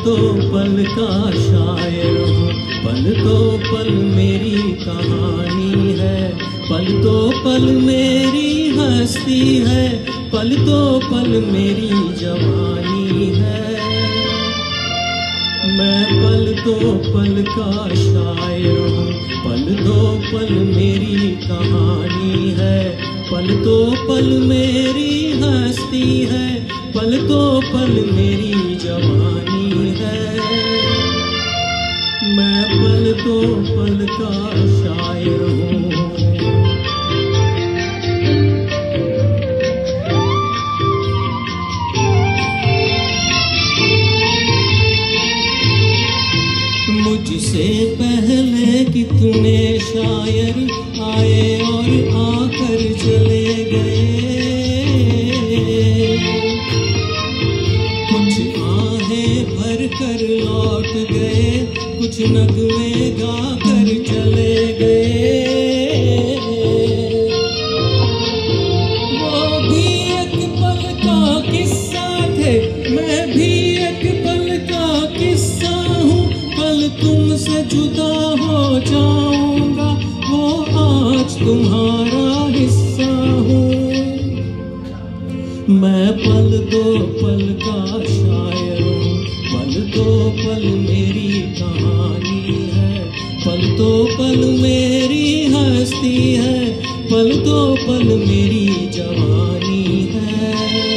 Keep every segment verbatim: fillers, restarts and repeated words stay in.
तो पल का शायर हूँ, पल तो पल मेरी कहानी है, पल तो पल मेरी हस्ती है, पल तो पल मेरी जवानी है। मैं पल तो पल का शायर हूँ, पल तो पल मेरी कहानी है, पल तो पल मेरी हस्ती है, पल तो पल मेरी जवानी है। मैं पल तो पल का शायर हूँ। मुझसे पहले कितने शायर आए और आकर चले गए, कुछ आहें भर कर लौट गए, कुछ नगमे गा कर चले गए। वो भी एक पल का किस्सा थे, मैं भी एक पल का किस्सा हूँ, कल तुमसे जुदा हो जाऊंगा, वो आज तुम्हारा हिस्सा हूँ। मैं पल दो पल का शायर हूँ, पल दो पल मेरी कहानी है, पल तो पल मेरी हस्ती है, पल तो पल मेरी जवानी है।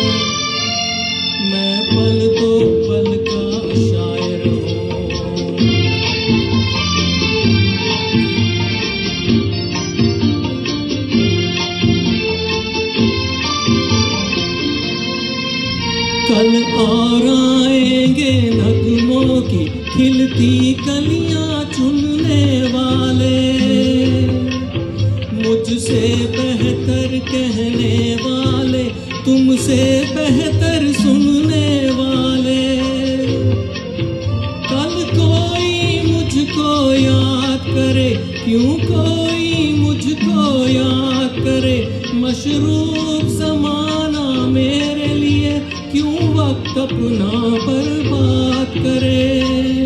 मैं पल दो पल का शायर हूँ। कल और आएंगे नगमों की खिलती कलियां चुनने वाले, मुझसे बेहतर कहने वाले, तुमसे बेहतर सुनने वाले। कल कोई मुझको याद करे, क्यों कोई मुझको याद करे, मशरूफ ज़माना मेरे लिए क्यों वक्त अपना बर्बाद करे।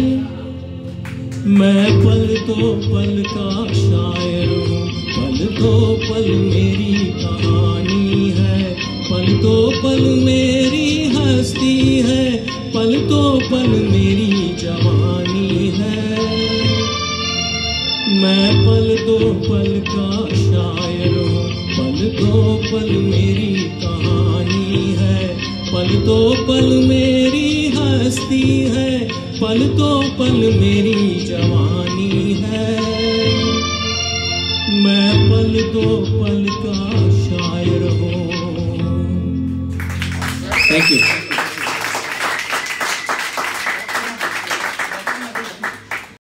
मैं पल तो पल का शायर हूँ, पल तो पल मेरी कहानी है, पल तो पल मेरी हस्ती है, पल तो पल मेरी जवानी है। मैं पल तो पल का शायर हूँ, पल तो पल मेरी कहानी है, पल तो पल मेरी हस्ती है, पल तो पल मेरी जवानी है। मैं पल तो पल का शायर हूँ। Thank you.